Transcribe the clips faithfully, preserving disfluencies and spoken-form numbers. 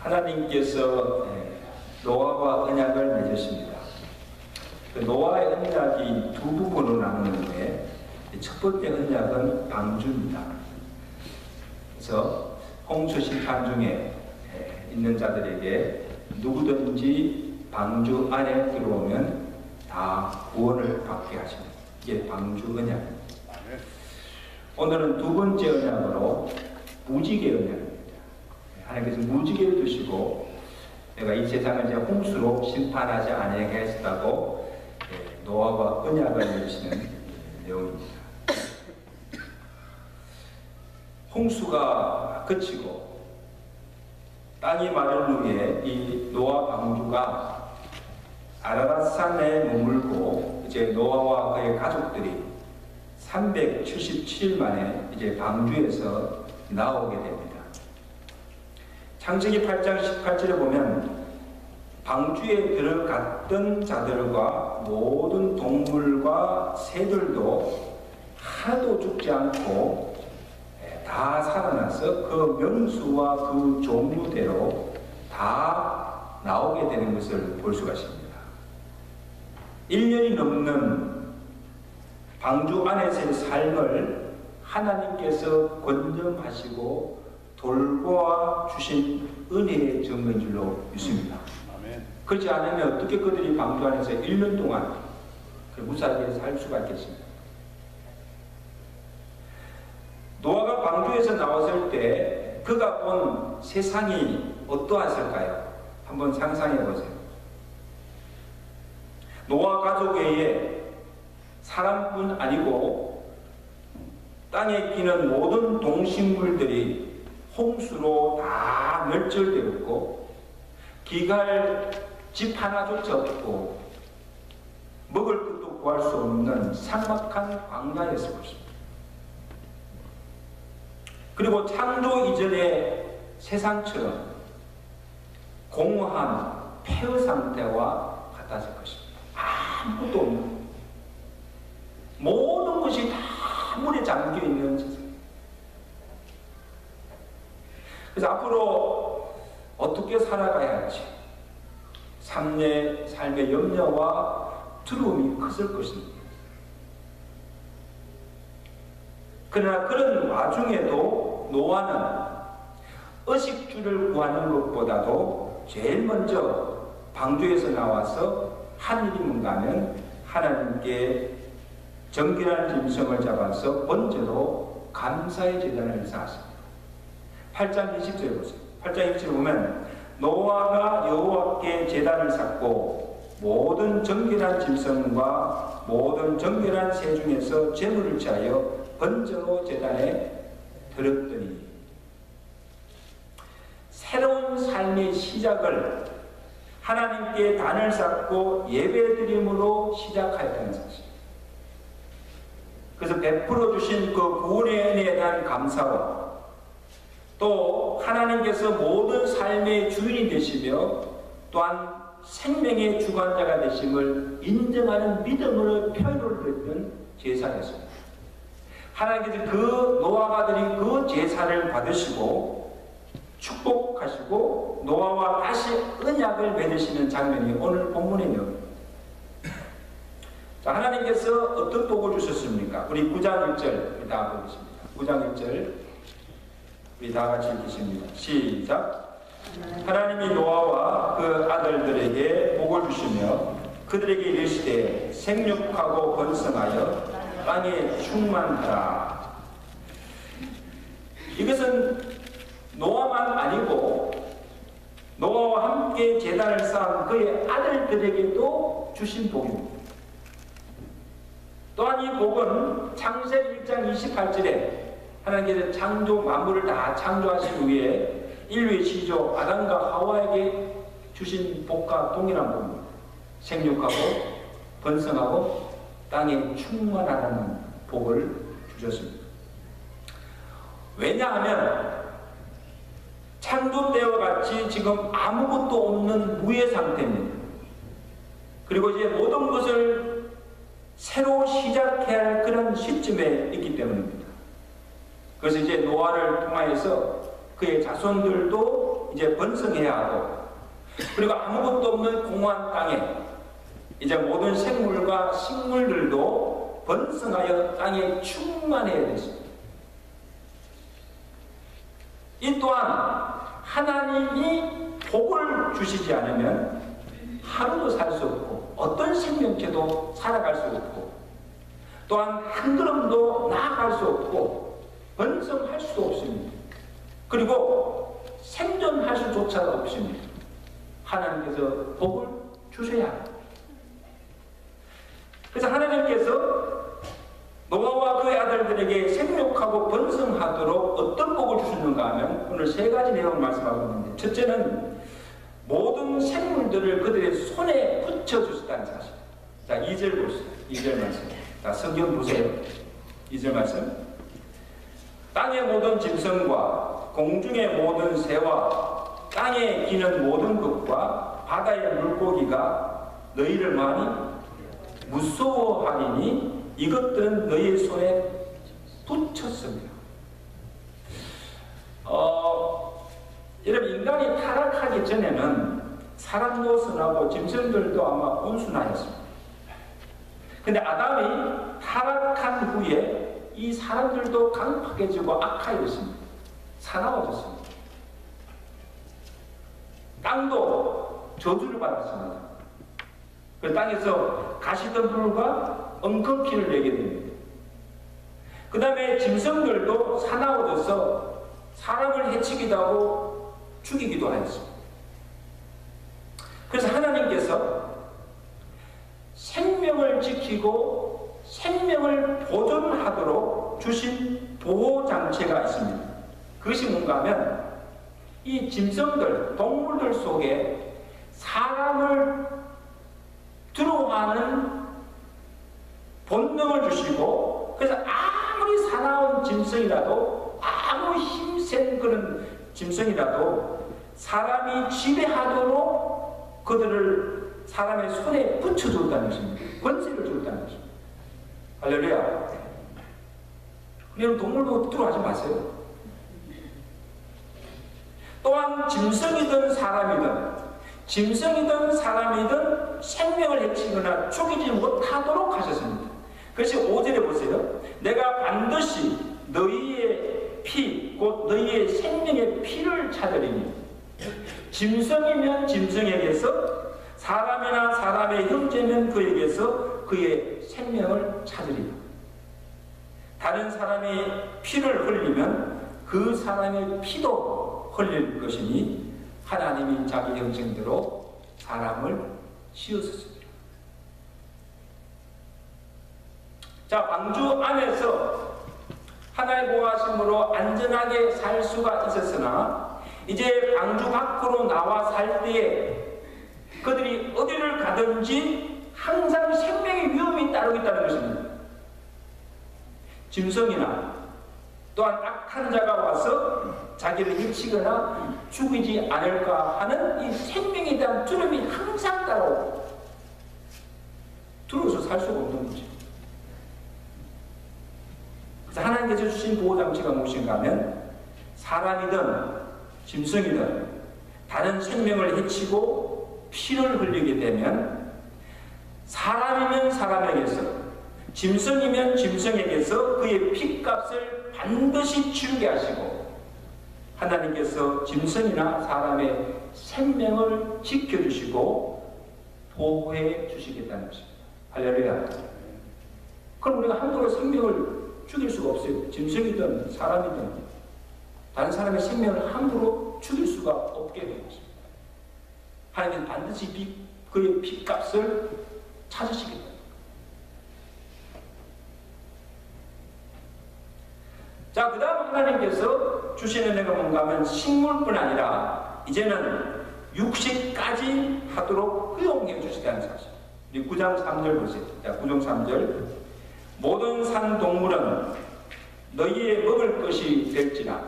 하나님께서 노아와 언약을 맺으십니다. 노아의 언약이 두 부분으로 나누는데 첫 번째 언약은 방주입니다. 그래서 홍수 심판 중에 있는 자들에게 누구든지 방주 안에 들어오면 다 구원을 받게 하십니다. 이게 방주 언약입니다. 오늘은 두 번째 언약으로 무지개 언약입니다. 하나님께서 무지개를 두시고 내가 이 세상을 이제 홍수로 심판하지 아니하겠다고 노아와 언약을 맺으시는 내용입니다. 홍수가 그치고 땅이 마른 후에 이 노아 방주가 아라랏산에 머물고 이제 노아와 그의 가족들이 삼백칠십칠 일 만에 이제 방주에서 나오게 됩니다. 창세기 팔 장 십팔 절에 보면 방주에 들어갔던 자들과 모든 동물과 새들도 하나도 죽지 않고 다 살아나서 그 명수와 그 종류대로 다 나오게 되는 것을 볼 수가 있습니다. 일 년이 넘는 방주 안에서의 삶을 하나님께서 건전하시고 돌보아 주신 은혜의 증거인 줄로 믿습니다. 아멘. 그렇지 않으면 어떻게 그들이 방주 안에서 일 년 동안 무사하게 살 수가 있겠습니까? 노아가 방주에서 나왔을 때 그가 본 세상이 어떠했을까요? 한번 상상해 보세요. 노아 가족 외에 사람뿐 아니고 땅에 끼는 모든 동식물들이 홍수로 다 멸절되었고 기갈 집 하나조차 없고 먹을 것도 구할 수 없는 삭막한 광야였을 것입니다. 그리고 창조 이전의 세상처럼 공허한 폐허 상태와 같았을 것입니다. 아무것도 없는 모든 것이 다 물에 잠겨있는 세상. 그래서 앞으로 어떻게 살아가야 할지 삶의, 삶의 염려와 두려움이 컸을 것입니다. 그러나 그런 와중에도 노아는 의식주를 구하는 것보다도 제일 먼저 방주에서 나와서 한 일이 뭔가 하면 하나님께 정결한 짐승을 잡아서 번제로 감사의 제단을 쌓았습니다. 팔 장 이십 절에 보세요. 팔 장 이십 절에 보면 노아가 여호와께 제단을 쌓고 모든 정결한 짐승과 모든 정결한 새 중에서 제물을 취하여 번제로 제단에 드렸더니 새로운 삶의 시작을 하나님께 단을 쌓고 예배드림으로 시작하였다는 사실. 그래서 베풀어 주신 그 구원의 은혜에 대한 감사와 또 하나님께서 모든 삶의 주인이 되시며 또한 생명의 주관자가 되심을 인정하는 믿음으로 표현을 했던 제사였습니다. 하나님께서 그 노아가 드린 그 제사를 받으시고 축복하시고 노아와 다시 언약을 맺으시는 장면이 오늘 본문의 내용입니다. 자, 하나님께서 어떤 복을 주셨습니까? 우리 구 장 일 절 다 보겠습니다. 구 장 일 절 우리 다 같이 읽겠습니다. 시작. 하나님이 노아와 그 아들들에게 복을 주시며 그들에게 이르시되 생육하고 번성하여 땅에 충만하라. 이것은 노아만 아니고 노아와 함께 제단을 쌓은 그의 아들들에게도 주신 복입니다. 또한 이 복은 창세기 일 장 이십팔 절에 하나님께서 창조 만물을 다 창조하신 후에 인류의 시조 아담과 하와에게 주신 복과 동일한 복입니다. 생육하고 번성하고 땅에 충만하라는 복을 주셨습니다. 왜냐하면 창조 때와 같이 지금 아무것도 없는 무의 상태입니다. 그리고 이제 모든 것을 새로 시작해야 할 그런 시점에 있기 때문입니다. 그래서 이제 노아를 통하여서 그의 자손들도 이제 번성해야 하고, 그리고 아무것도 없는 공허한 땅에 이제 모든 생물과 식물들도 번성하여 땅에 충만해야 되십니다. 이 또한 하나님이 복을 주시지 않으면 하루도 살 수 없고 어떤 생명체도 살아갈 수 없고 또한 한 걸음도 나아갈 수 없고 번성할 수도 없습니다. 그리고 생존할 수조차도 없습니다. 하나님께서 복을 주셔야 합니다. 그래서 하나님께서 노아와 그의 아들들에게 생육하고 번성하도록 어떤 복을 주셨는가 하면 오늘 세 가지 내용을 말씀하고 있는데, 첫째는 모든 생물들을 그들의 손에 붙여주셨다는 사실. 자, 이 절 보세요. 이 절 말씀. 자, 성경 보세요. 이 절 말씀. 땅의 모든 짐승과 공중의 모든 새와 땅에 기는 모든 것과 바다의 물고기가 너희를 많이 무서워하리니 이것들은 너희의 손에 붙였습니다. 어, 여러분, 인간이 타락하기 전에는 사람도 선하고 짐승들도 아마 온순하였습니다. 근데 아담이 타락한 후에 이 사람들도 강팍해지고 악하였습니다. 사나워졌습니다. 땅도 저주를 받았습니다. 그 땅에서 가시덤불과 엉겅퀴를 내게 됩니다. 그 다음에 짐승들도 사나워져서 사람을 해치기도 하고 죽이기도 하였습니다. 그래서 하나님께서 생명을 지키고 생명을 보존하도록 주신 보호장치가 있습니다. 그것이 뭔가 하면 이 짐승들, 동물들 속에 사람을 두려워하는 본능을 주시고, 그래서 아무리 사나운 짐승이라도, 아무리 힘센 그런 짐승이라도 사람이 지배하도록 그들을 사람의 손에 붙여줬다는 것입니다. 권세를 줬다는 것입니다. 할렐루야. 그냥 동물도 두려워하지 마세요. 또한 짐승이든 사람이든 짐승이든 사람이든 생명을 해치거나 죽이지 못하도록 하셨습니다. 그래서 오 절에 보세요. 내가 반드시 너희의 피, 곧 너희의 생명의 피를 찾으리니 짐승이면 짐승에게서, 사람이나 사람의 형제면 그에게서 그의 생명을 찾으리라. 다른 사람의 피를 흘리면 그 사람의 피도 흘릴 것이니 하나님이 자기 형상대로 사람을 지으셨습니다. 자, 방주 안에서 하나의 보호하심으로 안전하게 살 수가 있었으나 이제 방주 밖으로 나와 살 때에 그들이 어디를 가든지 항상 생명의 위험이 따르고 있다는 것입니다. 짐승이나 또한 악한 자가 와서 자기를 해치거나 죽이지 않을까 하는 이 생명에 대한 두려움이 항상 따라오고 두려워서 살 수가 없는 거죠. 그래서 하나님께서 주신 보호장치가 무엇인가 하면 사람이든 짐승이든 다른 생명을 해치고 피를 흘리게 되면 사람이면 사람에게서 짐승이면 짐승에게서 그의 피값을 반드시 치르게 하시고 하나님께서 짐승이나 사람의 생명을 지켜주시고 보호해 주시겠다는 것입니다. 할렐루야. 그럼 우리가 함부로 생명을 죽일 수가 없어요. 짐승이든 사람이든 다른 사람의 생명을 함부로 죽일 수가 없게 되는 것입니다. 하나님은 반드시 피, 그의 피값을 찾으시겠다. 자, 그 다음 하나님께서 주시는 애가 뭔가 하면 식물뿐 아니라 이제는 육식까지 하도록 허용해 주시다는 사실. 우리 구 장 삼 절 보세요. 자, 구 장 삼 절. 모든 산 동물은 너희의 먹을 것이 될지나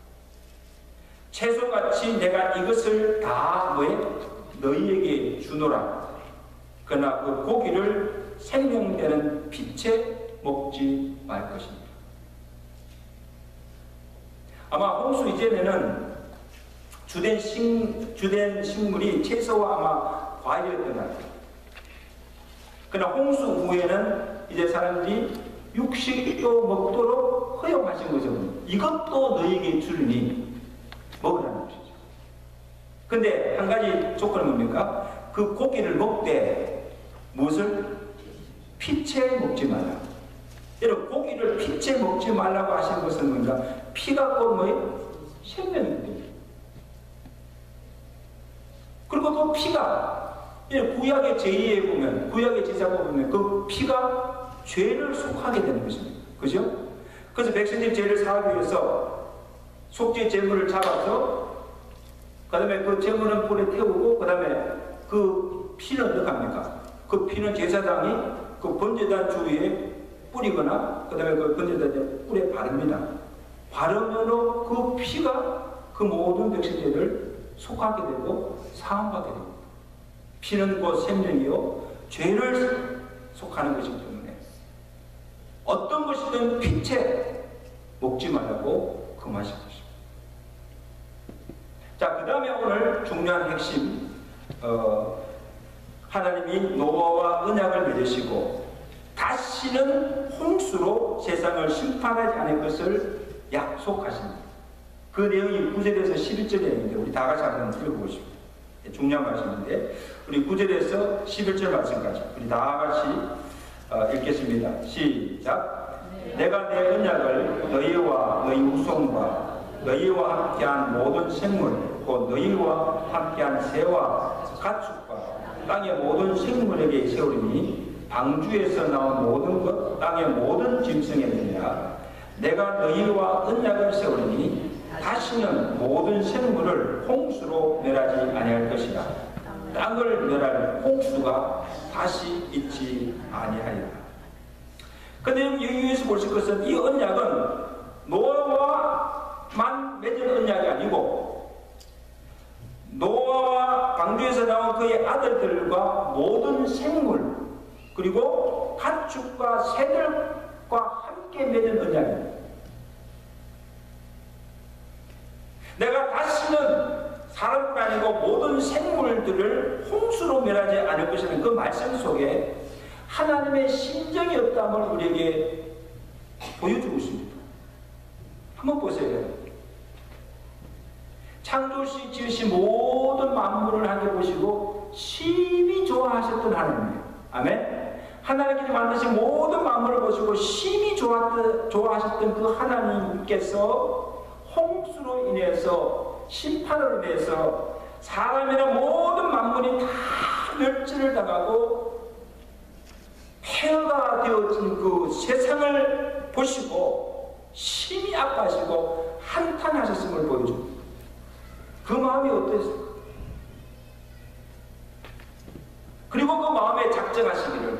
채소같이 내가 이것을 다 뭐에 너희에게 주노라. 그러나 그 고기를 생명되는 빛에 먹지 말 것입니다. 아마 홍수 이전에는 주된, 식, 주된 식물이 채소와 아마 과일이었던 것 같아요. 그러나 홍수 후에는 이제 사람들이 육식도 먹도록 허용하신 거죠. 이것도 너희에게 주리니 먹으라는 것이죠. 근데 한 가지 조건은 뭡니까? 그 고기를 먹되 무엇을? 피채 먹지 말라. 여러분, 고기를 피채 먹지 말라고 하신 것은 뭔가? 피가 곧 뭐예요? 생명입니다. 그리고 그 피가, 구약의 제의에 보면, 구약의 제사에 보면 그 피가 죄를 속하게 되는 것입니다. 그죠? 그래서 백성들이 죄를 사하기 위해서 속죄 제물을 잡아서 그 다음에 그 제물은 불에 태우고 그 다음에 그 피는 어떻게 합니까? 그 피는 제사장이 그 번제단 주위에 뿌리거나 그 다음에 그 번제단 뿔에 바릅니다. 바르면 그 피가 그 모든 백성들을 속하게 되고 사함받게 됩니다. 피는 곧 생명이요 죄를 속하는 것이기 때문에 어떤 것이든 피채 먹지 말라고 금하신 것입니다. 자, 그 다음에 오늘 중요한 핵심, 어, 하나님이 노아와 언약을 맺으시고 다시는 홍수로 세상을 심판하지 않을 것을 약속하십니다. 그 내용이 구 절에서 십일 절에 있는데 우리 다 같이 한번 읽어보십시오. 중요한 말씀인데 우리 구 절에서 십일 절 말씀까지 우리 다 같이 어, 읽겠습니다. 시작. 네. 내가 내 언약을 너희와 너희 후손과 너희와 함께한 모든 생물 곧 너희와 함께한 새와 가축과 땅의 모든 생물에게 세우리니 방주에서 나온 모든 것 땅의 모든 짐승에게니라. 내가 너희와 언약을 세우리니 다시는 모든 생물을 홍수로 멸하지 아니할 것이라. 땅을 멸할 홍수가 다시 있지 아니하리라. 근데 여기에서 보실 것은 이 언약은 노아와만 맺은 언약이 아니고 노아와 방주에서 나온 그의 아들들과 모든 생물 그리고 가축과 새들과 함께 맺은 언약입니다. 내가 다시는 사람뿐 아니고 모든 생물들을 홍수로 멸하지 않을 것이라는 그 말씀 속에 하나님의 심정이 없다함을 우리에게 보여주고 있습니다. 한번 보세요. 창조시 지으신 모든 만물을 함께 보시고 심히 좋아하셨던 하나님이에요. 아멘. 하나님께서 만드신 모든 만물을 보시고 심히 좋아하셨던, 좋아하셨던 그 하나님께서 홍수로 인해서 심판으로 인해서 사람이나 모든 만물이 다 멸절을 당하고 폐허가 되어진 그 세상을 보시고 심히 아파하시고 한탄하셨음을 보여줍니다. 그 마음이 어땠을까? 그리고 그 마음에 작정하시기를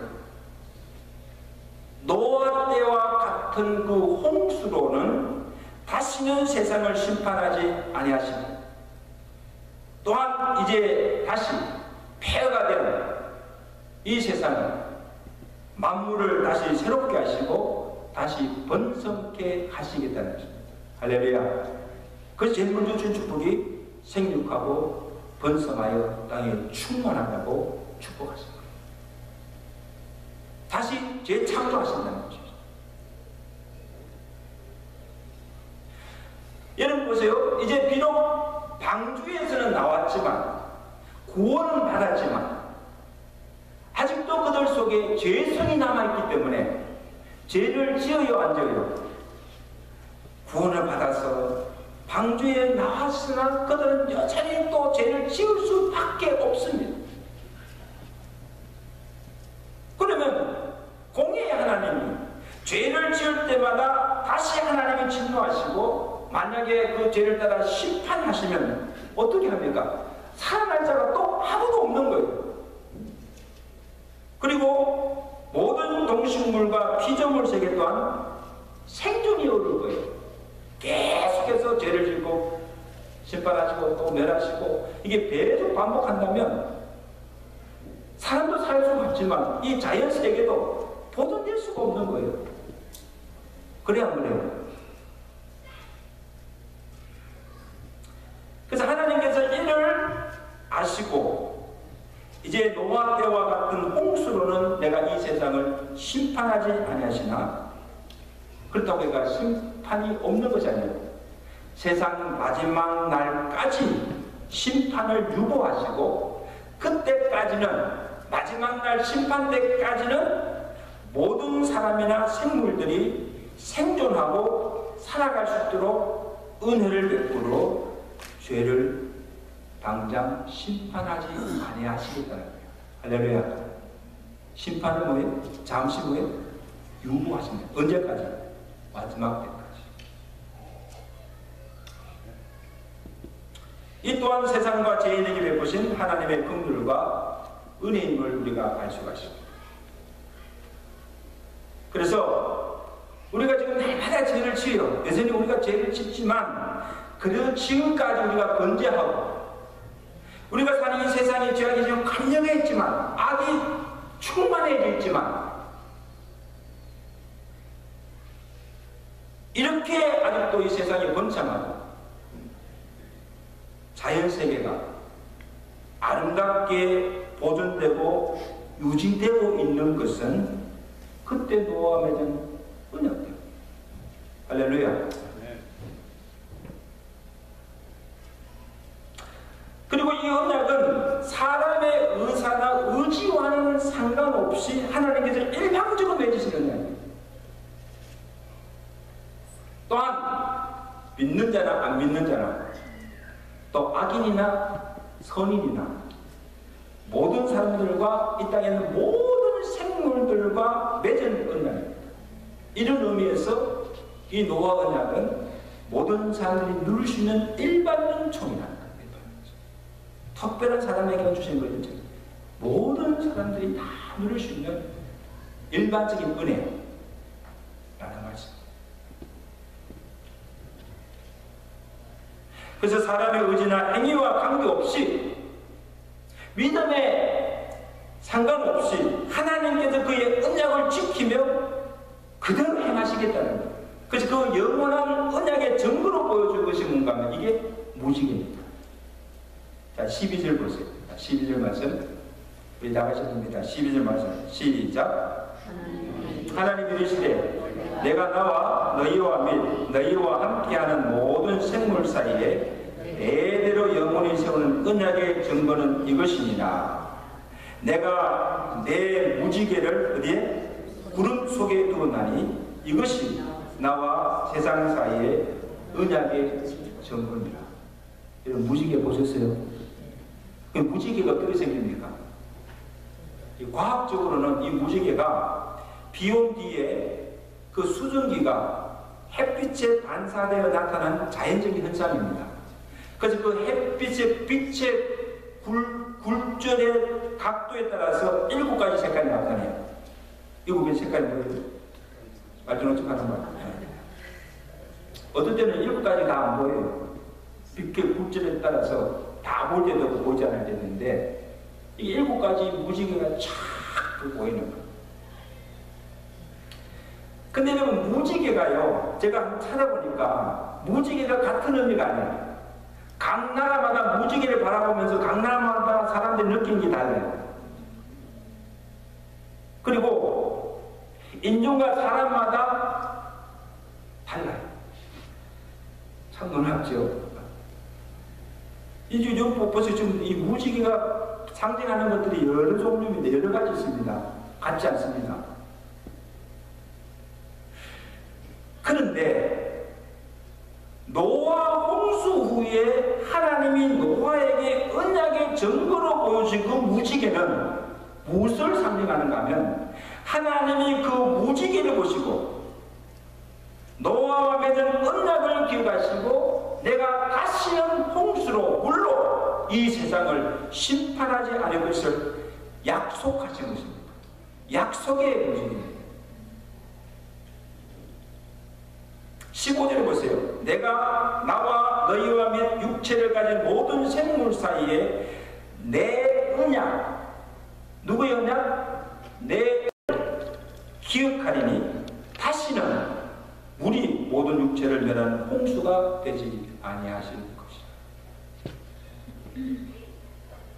노아 때와 같은 그 홍수로는 다시는 세상을 심판하지 아니하시고 또한 이제 다시 폐허가 된 이 세상을 만물을 다시 새롭게 하시고 다시 번성케 하시겠다는 것입니다. 할렐루야. 그래서 제일 먼저 준 축복이 생육하고 번성하여 땅에 충만하다고 축복하십니다. 다시 재창조하신다는 것이죠. 여러분 보세요. 이제 비록 방주에서는 나왔지만 구원은 받았지만 아직도 그들 속에 죄성이 남아있기 때문에 죄를 지어요 안 지어요? 구원을 받아서 방주에 나왔으나 그들은 여전히 또 죄를 지을 수밖에 없습니다. 그러면 공의의 하나님이 죄를 지을 때마다 다시 하나님이 진노하시고 만약에 그 죄를 따라 심판하시면 어떻게 합니까? 살아날 자가 또 아무도 없는 거예요. 그리고 모든 동식물과 피조물 세계 또한 생존이 어려울 거예요. 계속해서 죄를 짓고 심판하시고 또 멸하시고 이게 계속 반복한다면 사람도 살 수가 없지만 이 자연 세계도 보존될 수가 없는 거예요. 그래야 안 그래요? 그래서 하나님께서 아시고 이제 노아 때와 같은 홍수로는 내가 이 세상을 심판하지 아니하시나 그렇다고 해가 심판이 없는 것이 아니에요. 세상 마지막 날까지 심판을 유보하시고 그때까지는 마지막 날 심판 때까지는 모든 사람이나 생물들이 생존하고 살아갈 수 있도록 은혜를 베풀어 죄를 당장 심판하지 아니하시겠다는 거예요. 할렐루야. 심판은 뭐예요? 잠시 후에 유보하십니다. 언제까지? 마지막 때까지. 이 또한 세상과 죄인에게 베푸신 하나님의 긍휼과 은혜임을 우리가 알 수가 있습니다. 그래서 우리가 지금 날마다 죄를 지어요. 여전히 우리가 죄를 짓지만 그래도 지금까지 우리가 건재하고 우리가 사는 이 세상에 죄악이 지금 강력해 있지만 악이 충만해져 있지만 이렇게 아직도 이 세상이 번창하고 자연세계가 아름답게 보존되고 유지되고 있는 것은 그때 노아와 맺은 언약입니다. 할렐루야. 그리고 이 언약은 사람의 의사나 의지와는 상관없이 하나님께서 일방적으로 맺으신 언약입니다. 또한 믿는 자나 안 믿는 자나 또 악인이나 선인이나 모든 사람들과 이 땅에 있는 모든 생물들과 맺은 언약입니다. 이런 의미에서 이 노아 언약은 모든 사람들이 누릴 수 있는 일반론총이라는 겁니다. 특별한 사람에게만 주신 거죠. 모든 사람들이 다 누릴 수 있는 일반적인 은혜라는 말씀. 그래서 사람의 의지나 행위와 관계없이 믿음에 상관없이 하나님께서 그의 언약을 지키며 그대로 행하시겠다는 거예요. 그래서 그 영원한 언약의 증거로 보여줄 것이 뭔가 하면 이게 무지개입니다. 자, 십이 절 보세요. 십이 절 말씀 우리 나가셨습니다. 십이 절 말씀 시작. 하나님이 이르시되 내가 나와 너희와 및 너희와 함께하는 모든 생물 사이에 대대로 영원히 세우는 언약의 증거는 이것이니라. 내가 내 무지개를 어디에? 구름 속에 두었나니 이것이 나와 세상 사이에 언약의 증거니라. 이런 무지개 보셨어요? 그 무지개가 어떻게 생깁니까? 과학적으로는 이 무지개가 비온 뒤에 그 수증기가 햇빛에 반사되어 나타난 자연적인 현상입니다. 그래서 그 햇빛의 빛의 굴, 굴절의 각도에 따라서 일곱 가지 색깔이 나타나요. 일곱 가지 색깔이 뭐예요? 말씀을 하는 말. 어떨 때는 일곱 가지 다 안 보여요. 빛의 굴절에 따라서 다 볼 때도 없고 보이지 않을 때도 있는데 이 일곱 가지 무지개가 쫙 보이는 거예요. 근데 여러분 무지개가요, 제가 한번 찾아보니까 무지개가 같은 의미가 아니에요. 각 나라마다 무지개를 바라보면서 각 나라마다 사람들이 느끼는 게 달라요. 그리고 인종과 사람마다 달라요. 참 놀랍죠. 이제 벌써 지금 이 무지개가 상징하는 것들이 여러 종류인데 여러 가지 있습니다. 같지 않습니다. 그런데 노아 홍수 후에 하나님이 노아에게 언약의 증거로 보여준 그 무지개는 무엇을 상징하는가 하면 하나님이 그 무지개를 보시고 노아와 맺은 언약을 기억하시고 내가 다시는 홍수로 물로 이 세상을 심판하지 않을 것을 약속하신 것입니다. 약속의 무지개입니다. 십오 절에 보세요. 내가 나와 너희와 및 육체를 가진 모든 생물 사이에 내 언약, 누구의 언약? 내 기억하리니 다시는 물이 모든 육체를 멸하는 홍수가 되지 아니하실 것이다.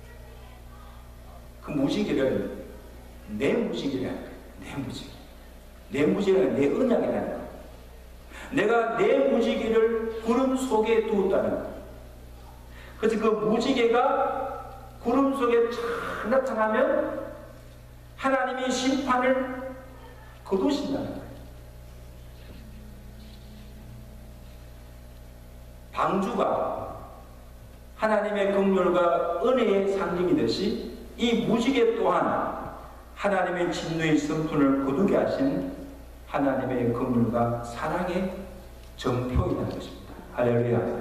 그 무지개를 내 무지개라는 거예요. 내 무지개. 내 무지개는 내 언약이라는 거예요. 내가 내 무지개를 구름 속에 두었다는 거예요. 그래서 그 무지개가 구름 속에 쫙 나타나면 하나님이 심판을 거두신다는 거예요. 방주가 하나님의 긍휼과 은혜의 상징이듯이 이 무지개 또한 하나님의 진노의 성품을 거두게 하신 하나님의 긍휼과 사랑의 정표이라는 것입니다. 할렐루야.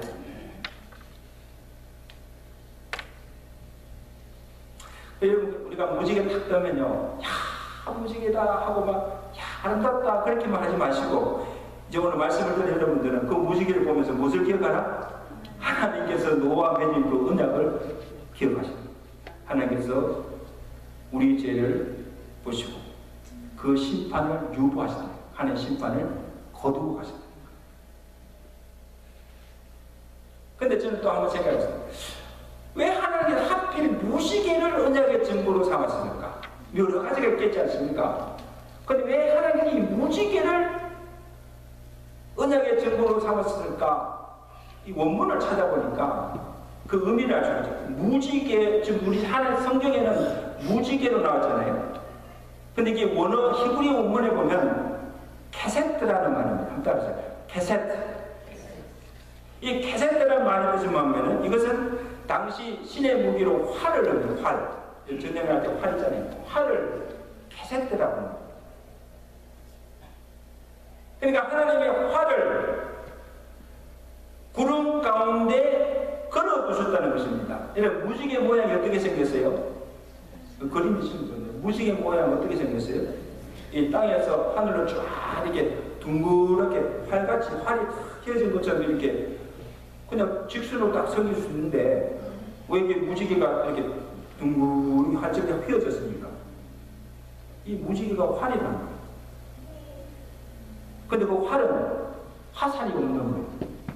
여러분, 우리가 무지개 탁 뜨면요, 야, 무지개다 하고 막, 야, 아름답다 그렇게만 하지 마시고, 이제 오늘 말씀을 드린 여러분들은 그 무지개를 보면서 무엇을 기억하라? 하나님께서 노아와 맺은 그 언약을 기억하십니다. 하나님께서 우리 죄를 보시고 그 심판을 유보하신다. 하나님의 심판을 거두고 가신다. 근데 저는 또 한번 생각했어요. 왜 하나님께서 하필 무지개를 언약의 증거로 삼았습니까? 여러 가지가 있겠지 않습니까? 근데 왜 하나님이 무지개를 언약의 증거로 삼았을까? 이 원문을 찾아보니까 그 의미를 알 수 있죠. 무지개, 지금 우리 하나님 성경에는 무지개로 나왔잖아요. 근데 이게 원어 히브리 원문에 보면 캐세트라는 말입니다. 한번 따라하세요. 캐세트. 이 캐세트라는 말이 무슨 말이냐면 이것은 당시 신의 무기로 활을 넣는 활. 전쟁을 할 때 활 있잖아요. 활을 캐세트라고 합니다. 그러니까 하나님의 활을 구름 가운데 걸어 두셨다는 것입니다. 이런 무지개 모양이 어떻게 생겼어요? 그 그림이 있습니다. 무지개 모양 어떻게 생겼어요? 이 땅에서 하늘로 쫙 이렇게 둥그렇게 활같이 활이 휘어진 것처럼 이렇게 그냥 직선으로 딱 생길 수 있는데 왜 이게 무지개가 이렇게 둥그렇게 활처럼 휘어졌습니까? 이 무지개가 활이라는 거예요. 근데 그 활은 화살이 없는 거예요.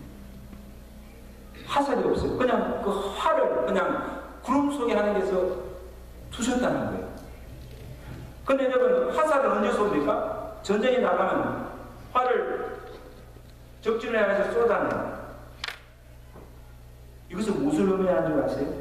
화살이 없어요. 그냥 그 활을 그냥 구름 속에 하나님께서 두셨다는 거예요. 근데 여러분, 화살은 언제 쏩니까? 전쟁에 나가면 활을 적진을 향해서 쏟아내요. 이것은 무엇을 의미하는 줄 아세요?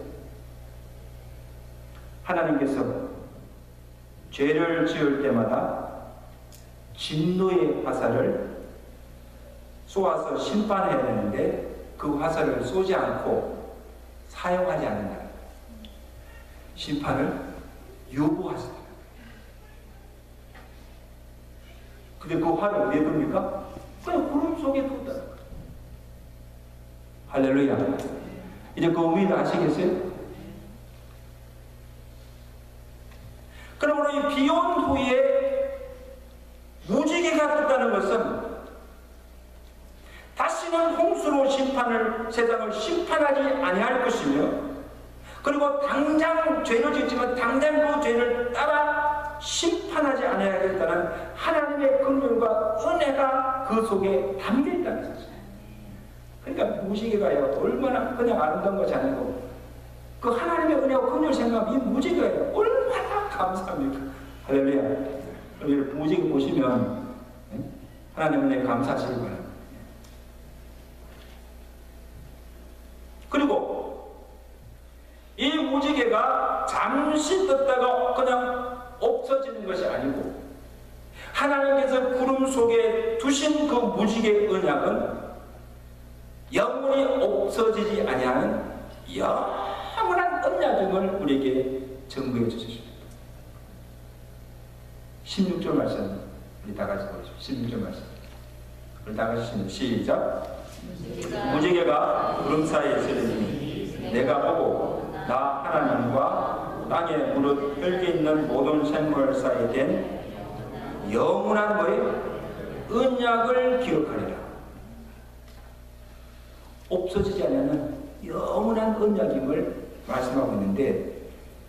하나님께서 죄를 지을 때마다 진노의 화살을 쏘아서 심판해야 되는데 그 화살을 쏘지 않고 사용하지 않는다. 심판을 유보하신다. 근데 그 화를 어디에 둡니까? 그냥 구름 속에 뒀다. 할렐루야. 이제 그 의미를 아시겠어요? 그러므로 이 비온 후에 무지개가 떴다는 것은 다시는 홍수로 심판을, 세상을 심판하지 아니할 것이며, 그리고 당장 죄를 짓지만 당장 그 죄를 따라 심판하지 아니하겠다는 하나님의 긍휼과 은혜가 그 속에 담겨 있다는 것이죠. 그러니까 무지개가요, 얼마나 그냥 아름다운 것이 아니고 그 하나님의 은혜와 긍휼을 생각하면 이 무지개가요, 얼마나 감사합니까? 할렐루야. 여러분 무지개 보시면 하나님의 은혜에 감사하시기 바랍니다. 그리고 이 무지개가 잠시 떴다가 그냥 없어지는 것이 아니고 하나님께서 구름 속에 두신 그 무지개 언약은 영원히 없어지지 아니하는 영원한 언약임을 우리에게 증거해 주십니다. 십육 절 말씀 우리 다 같이 보시죠. 십육 절 말씀 우리 다 같이 시작. 무지개가 구름 사이에 있으니 내가 보고 나 하나님과 땅에 무릇 혈기 있는 모든 생물 사이에 된 영원한 뭐의 언약을 기억하리라. 없어지지 않는 영원한 언약임을 말씀하고 있는데,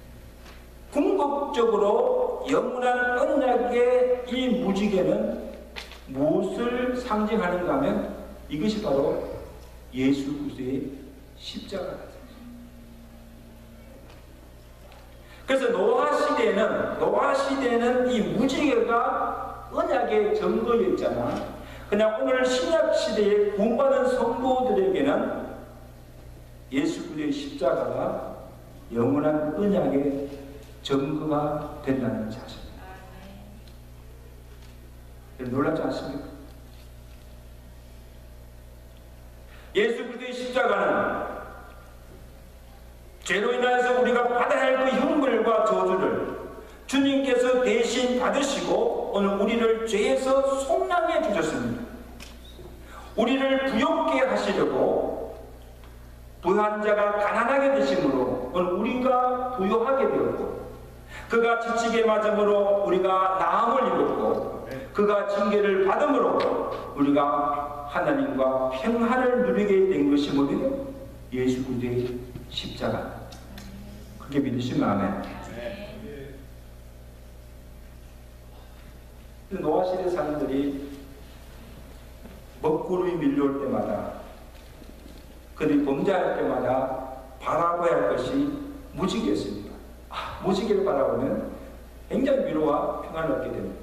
궁극적으로 영원한 언약의 이 무지개는 무엇을 상징하는가 하면 이것이 바로 예수 그리스도의 십자가다. 그래서 노아 시대는 노아 시대는 이 무지개가 언약의 증거였잖아. 그냥 오늘 신약 시대에 구원받은 성도들에게는 예수 그리스도의 십자가가 영원한 언약의 증거가 된다는 사실입니다. 놀랍지 않습니까? 예수 그리스도의 십자가는 죄로 인하여서 우리가 받아야 할 그 형벌과 저주를 주님께서 대신 받으시고 오늘 우리를 죄에서 속량해 주셨습니다. 우리를 부욕케 하시려고 부유한 자가 가난하게 되심으로 오늘 우리가 부유하게 되었고, 그가 지치게 맞음으로 우리가 나음을 입었고, 그가 징계를 받음으로 우리가 하나님과 평화를 누리게 된 것이 뭐예요? 예수 그리스도의 십자가. 그렇게 믿으시면 아멘. 노아 시대 사람들이 먹구름이 밀려올 때마다, 그들이 범죄할 때마다 바라봐야 할 것이 무지개였습니다. 아, 무지개를 바라보면 굉장히 위로와 평안을 얻게 됩니다.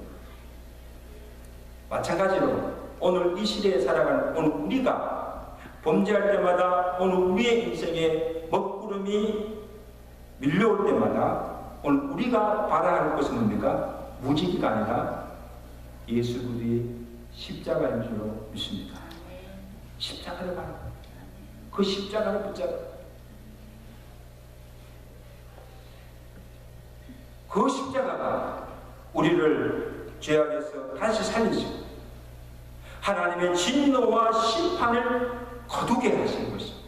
마찬가지로 오늘 이 시대에 살아가는 오늘 우리가 범죄할 때마다 오늘 우리의 인생에 먹구름이 밀려올 때마다 오늘 우리가 바라야 할 것은 뭡니까? 무지개가 아니라 예수 그리스도의 십자가인 줄로 믿습니다. 십자가를 바라, 그 십자가를 붙잡아, 그 십자가가 우리를 죄악에서 다시 살리시고 하나님의 진노와 심판을 거두게 하시는 것입니다.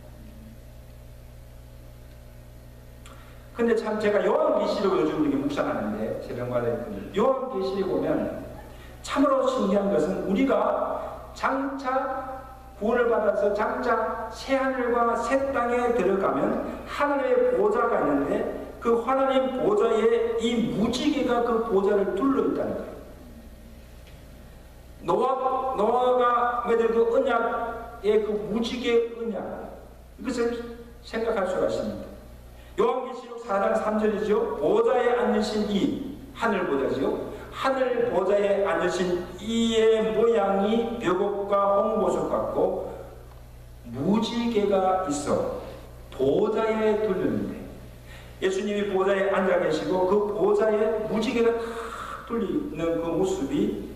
근데 참 제가 요한계시록 요즘 이렇게 묵상하는데 새벽마다 요한계시록 보면 참으로 신기한 것은 우리가 장차 구원을 받아서 장차 새하늘과 새 땅에 들어가면 하나님의 보좌가 있는데 그 하나님 보좌에 이 무지개가 그 보좌를 둘러있다는 거예요. 노아, 노아가 맺은 그 언약의 그 무지개 언약, 이것을 생각할 수가 있습니다. 요한계시록 사 장 삼 절이죠. 보좌에 앉으신 이, 하늘 보좌죠. 하늘 보좌에 앉으신 이의 모양이 벽옥과 홍보석 같고 무지개가 있어 보좌에 둘렸는데, 예수님이 보좌에 앉아 계시고 그 보좌에 무지개가 탁 둘리는 그 모습이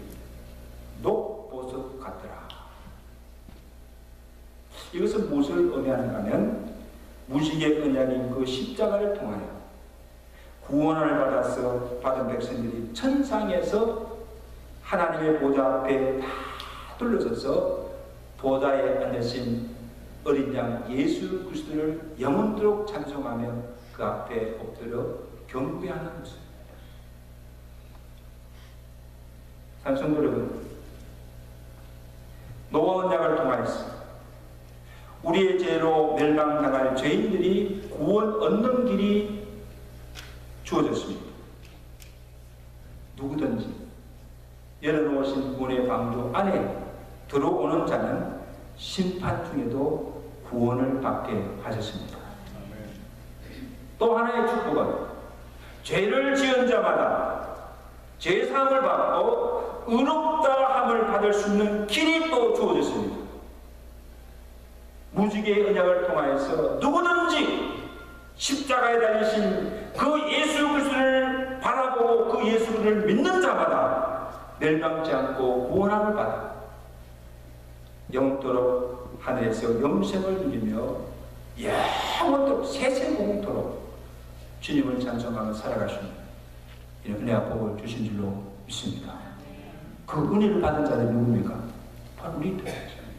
녹보석 같더라. 이것은 무엇을 의미하는가 하면 무지개 언약인 그 십자가를 통하여 구원을 받아서 받은 백성들이 천상에서 하나님의 보좌 앞에 다 둘러서서 보좌에 앉으신 어린 양 예수 그리스도를 영원토록 찬송하며 그 앞에 엎드려 경배하는 모습입니다. 찬송도 여러분, 노아 언약을 통하여서 우리의 죄로 멸망당할 죄인들이 구원 얻는 길이 주어졌습니다. 누구든지 열어놓으신 구원의 방주 안에 들어오는 자는 심판 중에도 구원을 받게 하셨습니다. 또 하나의 축복은 죄를 지은 자마다 죄사함을 받고 의롭다함을 받을 수 있는 길이 또 주어졌습니다. 무지개의 언약을 통하여서 누구든지 십자가에 달리신 그 예수 그리스도를 바라보고 그 예수 그리스도를 믿는 자마다 멸망치 않고 구원함을 받아 영원토록 하늘에서 영생을 누리며 영원토록 세세공토록 주님을 찬송하며 살아갈 수 있는 이런 은혜와 복을 주신 줄로 믿습니다. 그 은혜를 받은 자들이 누굽니까? 바로 우리들.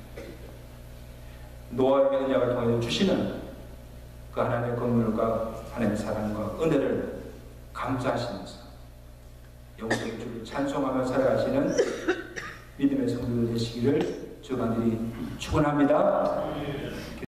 노아의 언약을 통해 주시는 그 하나님의 긍휼과 하나님의 사랑과 은혜를 감사하시면서 영생의 주를 찬송하며 살아가시는 믿음의 성도들 되시기를 주간절히 축원합니다.